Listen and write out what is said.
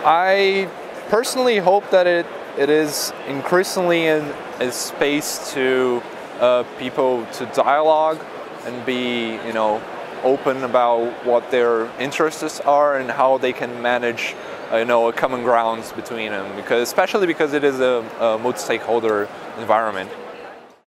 I personally hope that it is increasingly in a space to people to dialogue and be, open about what their interests are and how they can manage, a common grounds between them. Especially because it is a multi-stakeholder environment.